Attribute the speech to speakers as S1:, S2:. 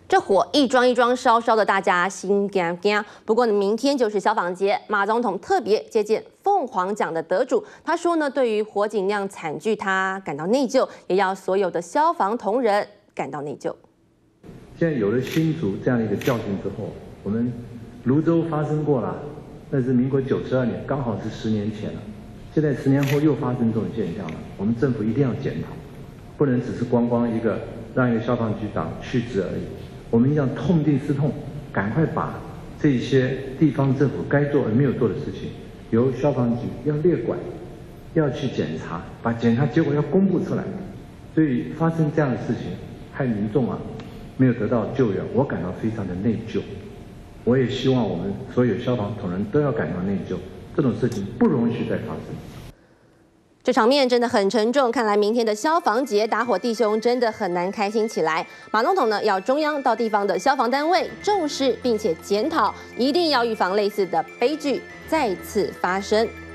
S1: 这火一桩一桩烧，烧的大家心惊惊。不过呢，明天就是消防节，马总统特别接见凤凰奖的得主，他说呢，对于火警酿惨剧，他感到内疚，也要所有的消防同仁感到内疚。
S2: 现在有了新竹这样的一个教训之后，我们泸州发生过了，那是民国92年，刚好是10年前了。现在10年后又发生这种现象了，我们政府一定要检讨，不能只是光一个让一个消防局长去职而已。我们要痛定思痛，赶快把这些地方政府该做而没有做的事情，由消防局要列管，要去检查，把检查结果要公布出来。所以发生这样的事情，害民众啊没有得到救援，我感到非常的内疚。我也希望我们所有消防同仁都要感到内疚，这种事情不容许再发生。
S1: 这场面真的很沉重，看来明天的消防节打火弟兄真的很难开心起来。马总统呢要中央到地方的消防单位重视并且检讨，一定要预防类似的悲剧再次发生。